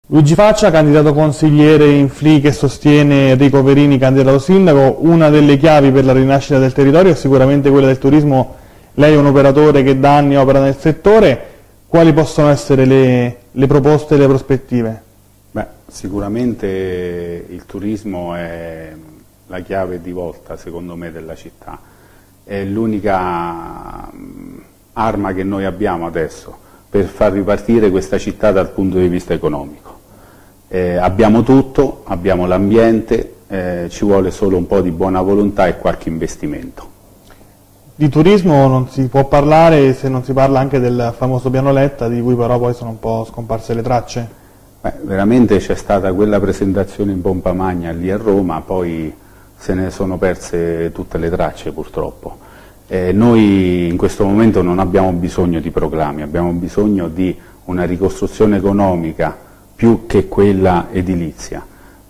Luigi Faccia, candidato consigliere in FLI che sostiene Enrico Verini, candidato sindaco. Una delle chiavi per la rinascita del territorio è sicuramente quella del turismo. Lei è un operatore che da anni opera nel settore. Quali possono essere le proposte e le prospettive? Beh, sicuramente il turismo è la chiave di volta, secondo me, della città. È l'unica arma che noi abbiamo adesso per far ripartire questa città dal punto di vista economico. Abbiamo tutto, abbiamo l'ambiente, ci vuole solo un po' di buona volontà e qualche investimento. Di turismo non si può parlare se non si parla anche del famoso piano Letta, di cui però poi sono un po' scomparse le tracce. Beh, veramente c'è stata quella presentazione in pompa magna lì a Roma, poi se ne sono perse tutte le tracce purtroppo. Noi in questo momento non abbiamo bisogno di proclami, abbiamo bisogno di una ricostruzione economica più che quella edilizia,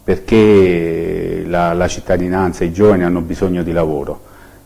perché la cittadinanza, i giovani hanno bisogno di lavoro.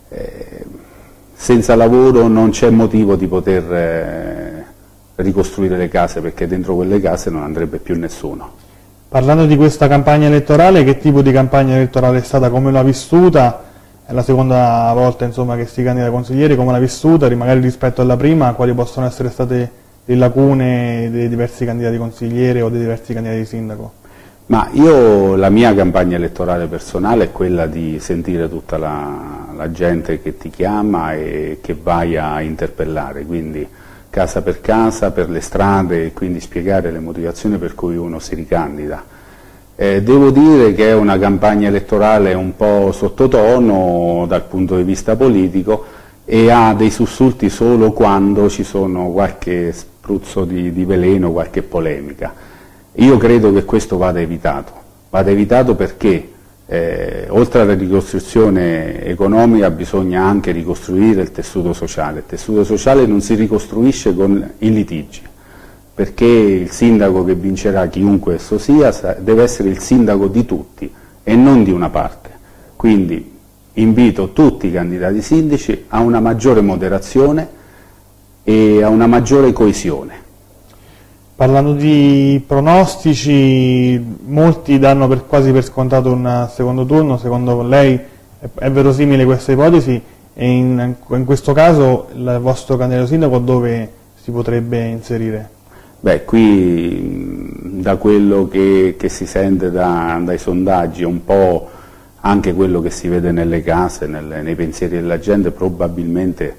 Senza lavoro non c'è motivo di poter ricostruire le case, perché dentro quelle case non andrebbe più nessuno. Parlando di questa campagna elettorale, che tipo di campagna elettorale è stata, come l'ha vissuta? È la seconda volta insomma, che si candida consiglieri, come l'ha vissuta? Magari rispetto alla prima, quali possono essere state le lacune dei diversi candidati consiglieri o dei diversi candidati sindaco? Ma la mia campagna elettorale personale è quella di sentire tutta la gente che ti chiama e che vai a interpellare, quindi casa per le strade, e quindi spiegare le motivazioni per cui uno si ricandida. Devo dire che è una campagna elettorale un po' sottotono dal punto di vista politico e ha dei sussulti solo quando ci sono qualche spruzzo di veleno, qualche polemica. Io credo che questo vada evitato perché oltre alla ricostruzione economica bisogna anche ricostruire il tessuto sociale. Il tessuto sociale non si ricostruisce con i litigi, perché il sindaco che vincerà, chiunque esso sia, deve essere il sindaco di tutti e non di una parte. Quindi invito tutti i candidati sindaci a una maggiore moderazione e a una maggiore coesione. Parlando di pronostici, molti danno quasi per scontato un secondo turno. Secondo lei è verosimile questa ipotesi? E in questo caso il vostro candidato sindaco dove si potrebbe inserire? Beh, qui da quello che si sente dai sondaggi, un po' anche quello che si vede nelle case, nei pensieri della gente, probabilmente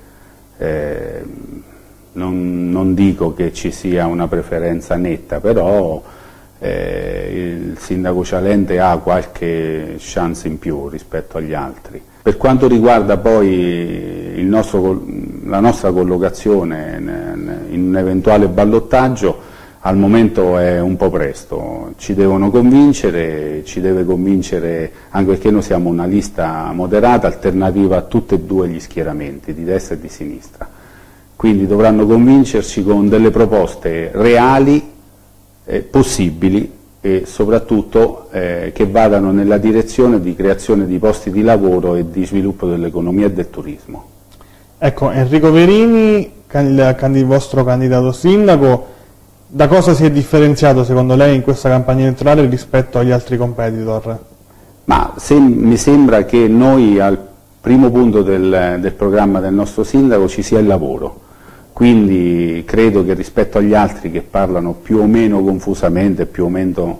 non dico che ci sia una preferenza netta, però il sindaco Cialente ha qualche chance in più rispetto agli altri. Per quanto riguarda poi la nostra collocazione in un eventuale ballottaggio, al momento è un po' presto, ci devono convincere, ci deve convincere, anche perché noi siamo una lista moderata, alternativa a tutti e due gli schieramenti, di destra e di sinistra. Quindi dovranno convincerci con delle proposte reali, possibili e soprattutto che vadano nella direzione di creazione di posti di lavoro e di sviluppo dell'economia e del turismo. Ecco, Enrico Verini, il vostro candidato sindaco, da cosa si è differenziato secondo lei in questa campagna elettorale rispetto agli altri competitor? Ma mi sembra che noi al primo punto del programma del nostro sindaco ci sia il lavoro, quindi credo che rispetto agli altri che parlano più o meno confusamente, più o meno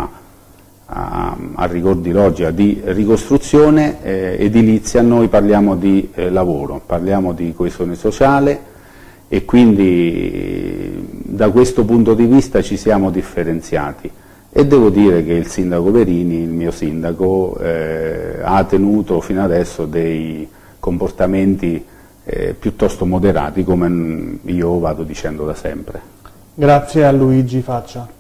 a rigor di logica, di ricostruzione edilizia, noi parliamo di lavoro, parliamo di coesione sociale e quindi da questo punto di vista ci siamo differenziati. E devo dire che il sindaco Verini, il mio sindaco, ha tenuto fino adesso dei comportamenti piuttosto moderati, come io vado dicendo da sempre. Grazie a Luigi Faccia.